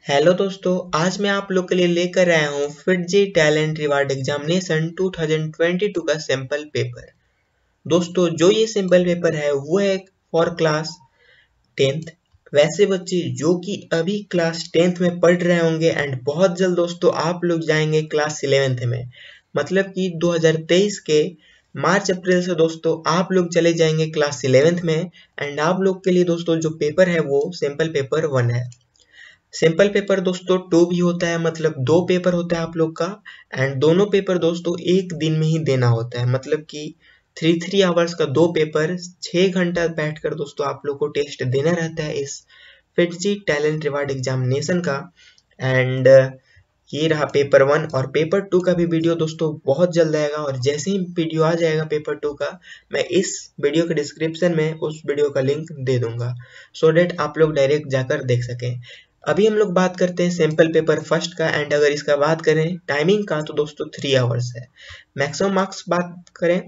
Hello दोस्तों, आज मैं आप लोग के लिए लेकर आया हूँ फिटजी टैलेंट रिवार्ड एग्जामिनेशन 2022 का सैंपल पेपर। दोस्तों, जो ये सैंपल पेपर है वो है फॉर क्लास 10th। वैसे बच्चे जो कि अभी क्लास 10th में पढ़ रहे होंगे एंड बहुत जल्द दोस्तों आप लोग जाएंगे क्लास 11th में, मतलब कि 2023 के मार्च अप्रैल से दोस्तों आप लोग चले जाएंगे क्लास 11th में। एंड आप लोग के लिए दोस्तों जो पेपर है वो सैंपल पेपर 1 है। सिंपल पेपर दोस्तों 2 भी होता है, मतलब 2 पेपर होता है आप लोग का। एंड दोनों पेपर दोस्तों एक दिन में ही देना होता है, मतलब कि 3 आवर्स का 2 पेपर 6 घंटा बैठकर दोस्तों आप लोग को टेस्ट देना रहता है इस फिटजी टैलेंट रिवार्ड एग्जामिनेशन का। एंड ये रहा पेपर 1 और पेपर 2 का भी वीडियो दोस्तों बहुत जल्द आएगा। और जैसे ही वीडियो आ जाएगा पेपर 2 का, मैं इस वीडियो के डिस्क्रिप्शन में उस वीडियो का लिंक दे दूंगा, सो डेट आप लोग डायरेक्ट जाकर देख सकें। अभी हम लोग बात करते हैं सैंपल पेपर फर्स्ट का। एंड अगर इसका बात करें टाइमिंग का तो दोस्तों 3 आवर्स है। मैक्सिमम मार्क्स बात करें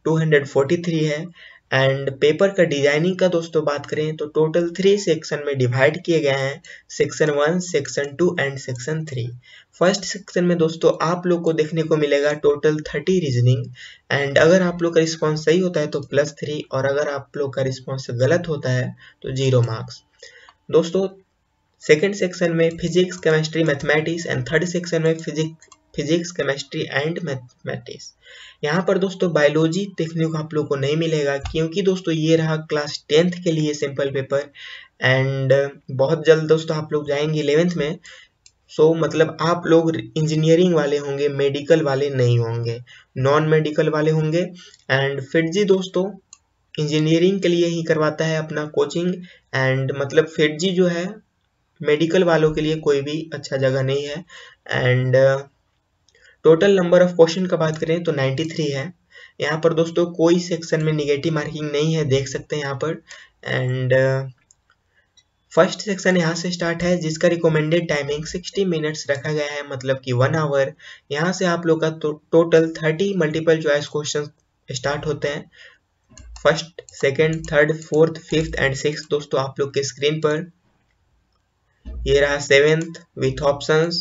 243 है। एंड पेपर का डिजाइनिंग का दोस्तों बात करें तो टोटल 3 सेक्शन में डिवाइड किए गए हैं, section 1, section 2 and section 3। First section में दोस्तों आप लोग को देखने को मिलेगा टोटल 30 रीजनिंग। एंड अगर आप लोग का रिस्पॉन्स सही होता है तो +3, और अगर आप लोग का रिस्पॉन्स गलत होता है तो 0 मार्क्स। दोस्तों, सेकेंड सेक्शन में physics, chemistry, mathematics and third section में फिजिक्स, केमिस्ट्री एंड मैथमेटिक्स। यहाँ पर दोस्तों बायोलॉजी देखने को आप लोग को नहीं मिलेगा, क्योंकि दोस्तों ये रहा क्लास 10th के लिए सिंपल पेपर। एंड बहुत जल्द दोस्तों आप लोग जाएंगे 11th में। सो मतलब आप लोग इंजीनियरिंग वाले होंगे, मेडिकल वाले नहीं होंगे, नॉन मेडिकल वाले होंगे। एंड फिटजी दोस्तों इंजीनियरिंग के लिए ही करवाता है अपना कोचिंग। एंड मतलब फिटजी जो है मेडिकल वालों के लिए कोई भी अच्छा जगह नहीं है। And total number of question का बात करें तो 93 है। यहाँ पर दोस्तों कोई सेक्शन में निगेटिव मार्किंग नहीं है, देख सकते हैं यहाँ पर। एंड फर्स्ट सेक्शन यहाँ से स्टार्ट है, जिसका रिकमेंडेड टाइमिंग 60 मिनट्स रखा गया है, मतलब कि 1 आवर। यहाँ से आप लोग का total 30 multiple choice question start होते हैं। First, second, third, fourth, fifth and six दोस्तों आप लोग के स्क्रीन पर ये रहा 7th विथ ऑप्शंस।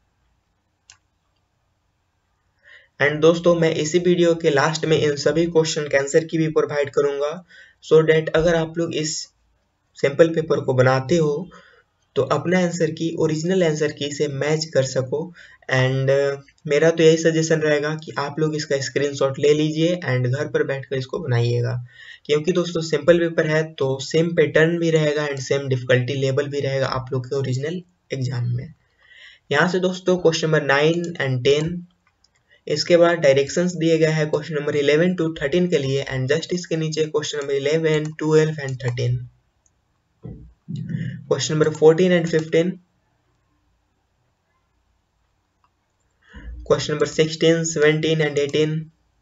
एंड दोस्तों मैं इसी वीडियो के लास्ट में इन सभी क्वेश्चन के आंसर की भी प्रोवाइड करूंगा, सो डेट अगर आप लोग इस सैंपल पेपर को बनाते हो तो अपना आंसर की ओरिजिनल आंसर की से मैच कर सको। एंड मेरा तो यही सजेशन रहेगा कि आप लोग इसका स्क्रीनशॉट ले लीजिए एंड घर पर बैठकर इसको बनाइएगा, क्योंकि दोस्तों सिंपल पेपर है तो सेम पैटर्न भी रहेगा एंड सेम डिफिकल्टी लेवल भी रहेगा आप लोग के ओरिजिनल एग्जाम में। यहाँ से दोस्तों क्वेश्चन नंबर 9 एंड 10, इसके बाद डायरेक्शंस दिए गए हैं क्वेश्चन नंबर 11 to 13 के लिए। एंड जस्ट इसके नीचे question number 11, 12 and 13, question number 14 and 15, question number 16, 17 and 18।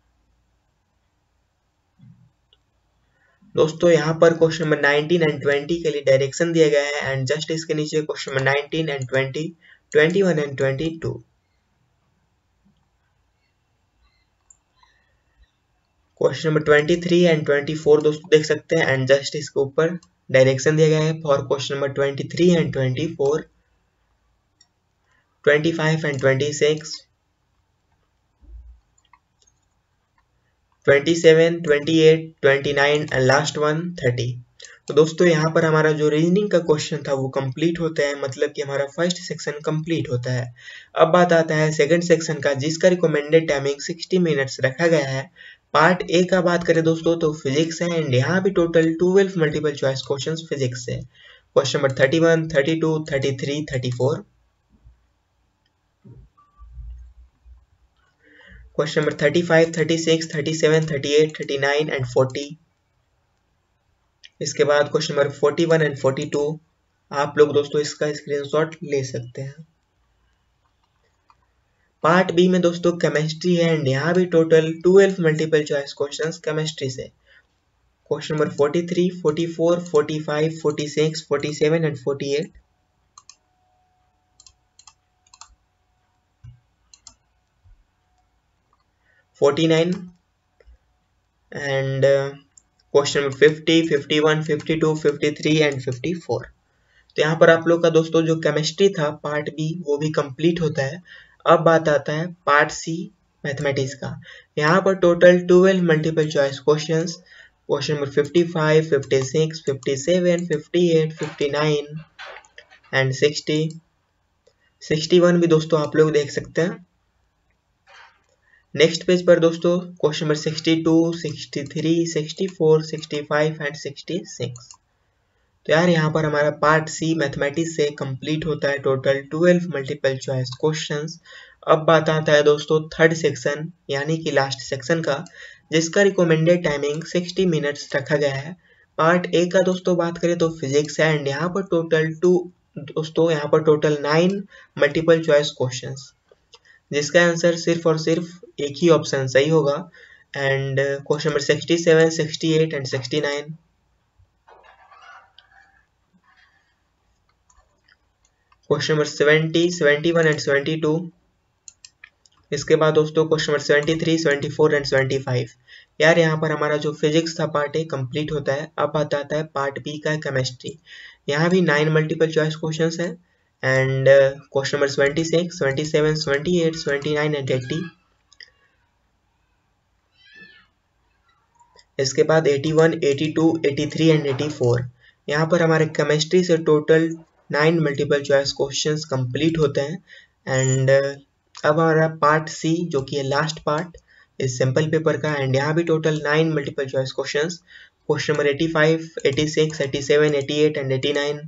दोस्तों यहाँ पर क्वेश्चन नंबर 19 एंड 20 के लिए डायरेक्शन दिया गया है। एंड जस्ट इसके नीचे question number 19 and 20, 21 and 22। Question number 23 and 24 दोस्तों देख सकते हैं। एंड जस्ट इसके ऊपर डायरेक्शन दिया गया है for question number 23 and 24, 25 and 26, 27, 28, 29 and last one 30। तो दोस्तों यहाँ पर हमारा जो रीजनिंग का क्वेश्चन था वो कंप्लीट होता है, मतलब कि हमारा फर्स्ट सेक्शन कंप्लीट होता है। अब बात आता है सेकंड सेक्शन का, जिसका रिकमेंडेड टाइमिंग 60 मिनट्स रखा गया है। पार्ट ए का बात करें दोस्तों तो फिजिक्स है। एंड यहाँ भी total 12 multiple choice questions physics है। Question number 31, 32, 33, 34, question number 35, 36, 37, 38, 39 and 40। इसके बाद क्वेश्चन नंबर 41 एंड 42। आप लोग दोस्तों इसका स्क्रीनशॉट ले सकते हैं। पार्ट बी में दोस्तों केमिस्ट्री है। एंड यहाँ भी total 12 multiple choice questions chemistry से। Question number 43, 44, 45, 46, 47 and 48, and question number 50, 51, 52, 53 and 54। तो यहाँ पर आप लोग का दोस्तों जो केमिस्ट्री था पार्ट बी वो भी कंप्लीट होता है। अब बात आता है पार्ट सी मैथमेटिक्स का। यहाँ पर total 12 multiple choice questions, question number 55, 56, 57, 58, 59 and 60, 61 भी दोस्तों आप लोग देख सकते हैं। नेक्स्ट पेज पर दोस्तों क्वेश्चन नंबर 62, 63, 64, 65 एंड 66। तो यार यहाँ पर हमारा पार्ट सी मैथमेटिक्स से कंप्लीट होता है टोटल 12 मल्टीपल चॉइस क्वेश्चंस। अब बात आता है दोस्तों थर्ड सेक्शन यानी कि लास्ट सेक्शन का, जिसका रिकमेंडेड टाइमिंग 60 मिनट्स रखा गया है। पार्ट ए का दोस्तों बात करें तो फिजिक्स है एंड यहाँ पर टोटल 9 मल्टीपल चॉइस क्वेश्चंस, जिसका आंसर सिर्फ और सिर्फ एक ही ऑप्शन सही होगा। And question number 67, 68 and 69। Question number 70, 71 and 72। इसके बाद दोस्तों क्वेश्चन नंबर 73, 74 एंड 75। यार यहाँ पर हमारा जो फिजिक्स था पार्ट ए कंप्लीट होता है। अब आता है पार्ट बी का केमिस्ट्री। यहाँ भी 9 मल्टीपल चॉइस क्वेश्चंस है एंड क्वेश्चन नंबर 26, 27, 28, 29 एंड 80। इसके बाद 81, 82, 83 एंड 84। यहाँ पर हमारे केमिस्ट्री से total 9 multiple choice questions complete होते हैं। एंड अब हमारा पार्ट सी जो कि है लास्ट पार्ट इस सिंपल पेपर का, एंड यहाँ भी total 9 multiple choice questions, question number 85, 86, 87, 88 and 89।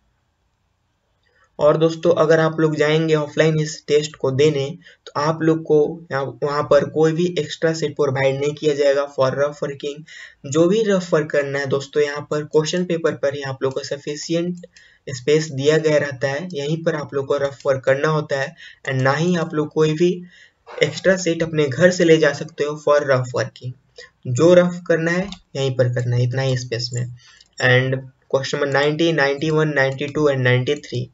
और दोस्तों अगर आप लोग जाएंगे ऑफलाइन इस टेस्ट को देने तो आप लोग को वहाँ पर कोई भी एक्स्ट्रा सेट प्रोवाइड नहीं किया जाएगा फॉर रफ वर्किंग। जो भी रफ वर्क करना है दोस्तों यहाँ पर क्वेश्चन पेपर पर ही आप लोग को सफिशियंट स्पेस दिया गया रहता है, यहीं पर आप लोग को रफ वर्क करना होता है एंड ना ही आप लोग कोई भी एक्स्ट्रा सेट अपने घर से ले जा सकते हो फॉर रफ वर्किंग। जो रफ करना है यहीं पर करना है, इतना ही स्पेस में। And question number 90, 91, 92 and 93।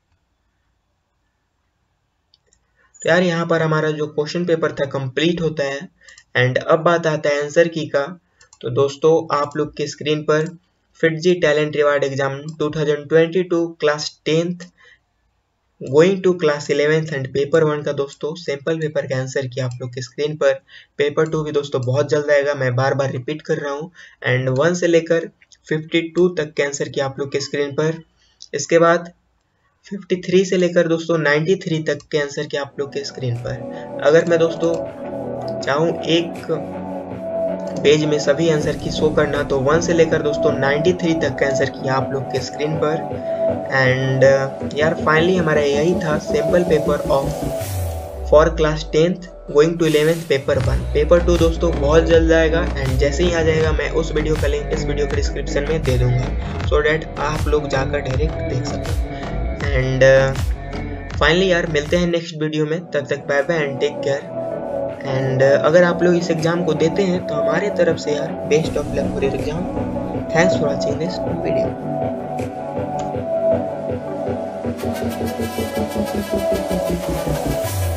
तो यार यहाँ पर हमारा जो क्वेश्चन पेपर था कंप्लीट होता है। एंड अब बात आता है आंसर की का। तो दोस्तों आप लोग के स्क्रीन पर FIITJEE talent reward exam 2022 class 10th going to class 11th and paper 1 का दोस्तों सैंपल पेपर का आंसर की आप लोग के स्क्रीन पर। पेपर 2 भी दोस्तों बहुत जल्द आएगा, मैं बार बार रिपीट कर रहा हूँ। एंड 1 से लेकर 52 तक के आंसर की आप लोग के स्क्रीन पर। इसके बाद 53 से लेकर दोस्तों 93 तक के आंसर की आप लोग के स्क्रीन पर। अगर मैं दोस्तों चाहूँ एक पेज में सभी आंसर की शो करना तो 1 से लेकर दोस्तों 93 तक का आंसर की आप लोग के स्क्रीन पर। एंड यार फाइनली हमारा यही था sample paper of for class 10th going to 11th paper 1। Paper 2 दोस्तों बहुत जल्द आएगा एंड जैसे ही आ जाएगा मैं उस वीडियो का लिंक इस वीडियो के डिस्क्रिप्शन में दे दूंगा, सो डैट आप लोग जाकर डायरेक्ट देख सकें। एंड फाइनली यार मिलते हैं नेक्स्ट वीडियो में, तब तक bye bye and take care. And अगर आप लोग इस एग्जाम को देते हैं तो हमारे तरफ से यार best of luck for your exam. Thanks for watching this video.